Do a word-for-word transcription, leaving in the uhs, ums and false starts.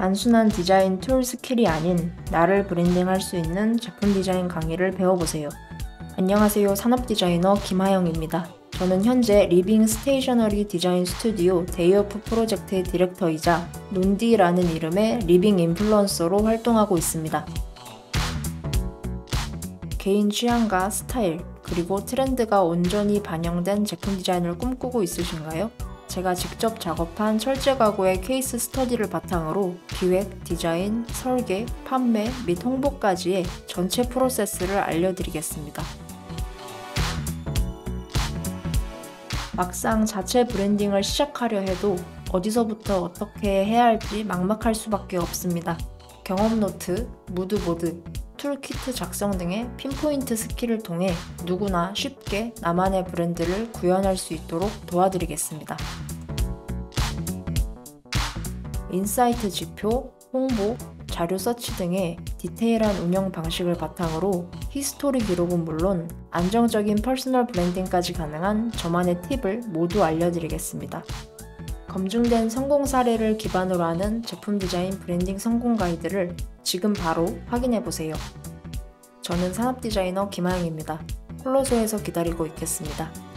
단순한 디자인 툴 스킬이 아닌 나를 브랜딩할 수 있는 제품 디자인 강의를 배워보세요. 안녕하세요. 산업 디자이너 김하영입니다. 저는 현재 리빙 스테이셔너리 디자인 스튜디오 데이오프 프로젝트의 디렉터이자 논디라는 이름의 리빙 인플루언서로 활동하고 있습니다. 개인 취향과 스타일, 그리고 트렌드가 온전히 반영된 제품 디자인을 꿈꾸고 있으신가요? 제가 직접 작업한 철제 가구의 케이스 스터디를 바탕으로 기획, 디자인, 설계, 판매 및 홍보까지의 전체 프로세스를 알려드리겠습니다. 막상 자체 브랜딩을 시작하려 해도 어디서부터 어떻게 해야 할지 막막할 수밖에 없습니다. 경험 노트, 무드보드, 툴키트 작성 등의 핀포인트 스킬을 통해 누구나 쉽게 나만의 브랜드를 구현할 수 있도록 도와드리겠습니다. 인사이트 지표, 홍보, 자료 서치 등의 디테일한 운영 방식을 바탕으로 히스토리 기록은 물론 안정적인 퍼스널 브랜딩까지 가능한 저만의 팁을 모두 알려드리겠습니다. 검증된 성공 사례를 기반으로 하는 제품 디자인 브랜딩 성공 가이드를 지금 바로 확인해보세요. 저는 산업 디자이너 김하영입니다. 홀로소에서 기다리고 있겠습니다.